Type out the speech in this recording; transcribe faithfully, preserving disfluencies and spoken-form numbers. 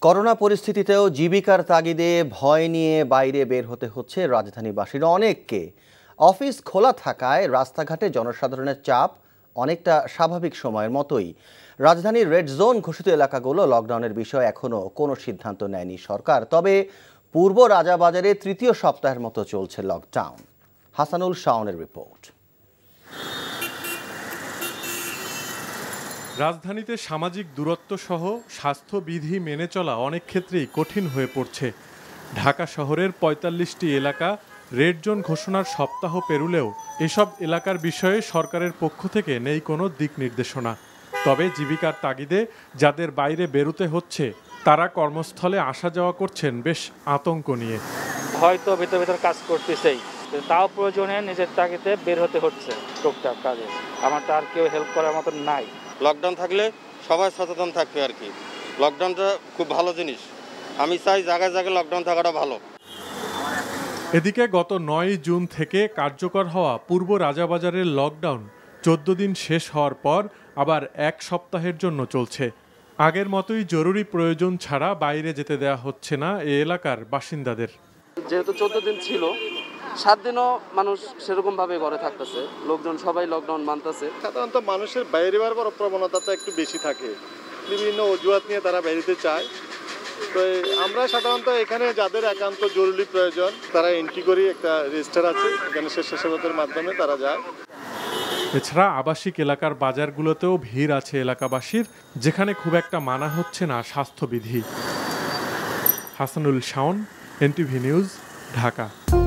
Corona পরিস্থিতিতেও জীবিকার তাগিদে ভয় নিয়ে বাইরে বের হতে হচ্ছে রাজধানীবাসীর অনেককে। অফিস খোলা থাকায় রাস্তাঘাটে জনসাধারণের চাপ অনেকটা স্বাভাবিক সময়ের মতোই। রাজধানীর রেড জোন ঘোষিত এলাকাগুলো লকডাউনের বিষয়ে এখনো কোনো সিদ্ধান্ত নেয়নি সরকার। তবে পূর্ব রাজাবাজারে তৃতীয় সপ্তাহের মতো চলছে লকডাউন। হাসানুল শাওনের রিপোর্ট। রাজধানীতে সামাজিক দূরত্ব সহ স্বাস্থ্যবিধি মেনে চলা অনেক ক্ষেত্রেই কঠিন হয়ে পড়ছে। ঢাকা শহরের পঁয়তাল্লিশটি এলাকা রেড জোন ঘোষণার সপ্তাহ পেরুলেও এসব এলাকার বিষয়ে সরকারের পক্ষ থেকে নেই কোনো দিক নির্দেশনা। তবে জীবিকার তাগিদে যাদের বাইরে বেরোতে হচ্ছে তারা কর্মস্থলে আসা যাওয়া করছেন বেশ আতঙ্ক নিয়ে। হয়তো ভেতর ভেতর কাজ করতেছেই, তাও প্রয়োজনে নিজের তাগিদে বের হতে হচ্ছে টুকটাক কাজে। আমার তো আর কেউ হেল্প করার মতো নাই। লকডাউন থাকলে সবাই সচেতন থাকবে আর কি। লকডাউনটা খুব ভালো জিনিস, আমি চাই জায়গায় জায়গায় লকডাউন থাকাটা ভালো। এদিকে গত নয় জুন থেকে কার্যকর হওয়া পূর্ব রাজাবাজারের লকডাউন চোদ্দ দিন শেষ হওয়ার পর আবার এক সপ্তাহের জন্য চলছে। আগের মতোই জরুরি প্রয়োজন ছাড়া বাইরে যেতে দেওয়া হচ্ছে না এ এলাকার বাসিন্দাদের। যেহেতু চোদ্দ দিন ছিল, সাত দিনও মানুষ সেরকম ভাবে ঘরে থাকতেছে, লোকজন সবাই লকডাউন মানতেছে। সাধারণত মানুষের বাইরে বারবার প্রবণতাটা একটু বেশি থাকে, বিভিন্ন অজুহাত নিয়ে তারা বেরোতে চায়। তো আমরা সাধারণত এখানে যাদের একান্ত জরুরি প্রয়োজন তারা এন্ট্রি করি, একটা রেজিস্টার আছে, এখানে স্বেচ্ছাসেবকের মাধ্যমে তারা যায়। এছাড়া আবাসিক এলাকার বাজারগুলোতেও ভিড় আছে এলাকাবাসীর, যেখানে খুব একটা মানা হচ্ছে না স্বাস্থ্যবিধি। Hasanul Shaon, NTV news, Dhaka.